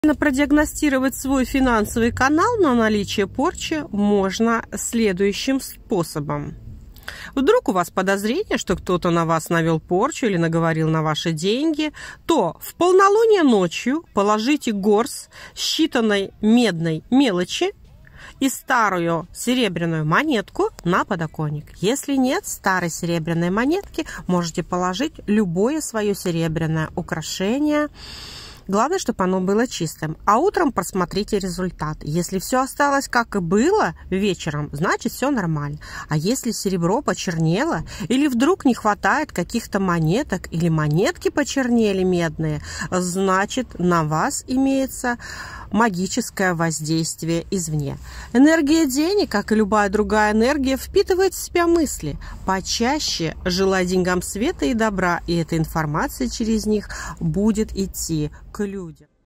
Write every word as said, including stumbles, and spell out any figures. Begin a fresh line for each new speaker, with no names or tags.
Продиагностировать свой финансовый канал на наличие порчи можно следующим способом. Вдруг у вас подозрение, что кто-то на вас навел порчу или наговорил на ваши деньги, то в полнолуние ночью положите горсть считанной медной мелочи и старую серебряную монетку на подоконник. Если нет старой серебряной монетки, можете положить любое свое серебряное украшение. Главное, чтобы оно было чистым. А утром просмотрите результат. Если все осталось как и было вечером, значит все нормально. А если серебро почернело или вдруг не хватает каких-то монеток или монетки почернели медные, значит на вас имеется магическое воздействие извне. Энергия денег, как и любая другая энергия, впитывает в себя мысли. Почаще желай деньгам света и добра, и эта информация через них будет идти к людям.